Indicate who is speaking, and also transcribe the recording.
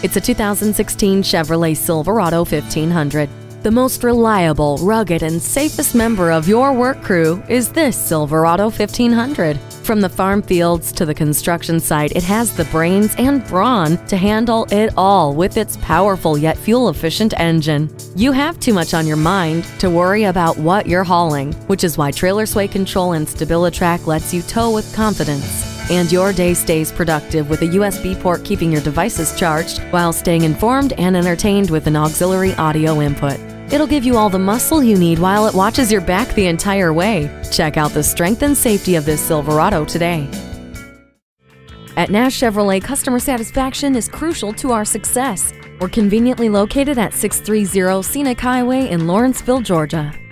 Speaker 1: It's a 2016 Chevrolet Silverado 1500. The most reliable, rugged, and safest member of your work crew is this Silverado 1500. From the farm fields to the construction site, it has the brains and brawn to handle it all with its powerful yet fuel-efficient engine. You have too much on your mind to worry about what you're hauling, which is why trailer sway control and StabiliTrak lets you tow with confidence. And your day stays productive with a USB port keeping your devices charged while staying informed and entertained with an auxiliary audio input. It'll give you all the muscle you need while it watches your back the entire way. Check out the strength and safety of this Silverado today. At Nash Chevrolet, customer satisfaction is crucial to our success. We're conveniently located at 630 Scenic Highway in Lawrenceville, Georgia.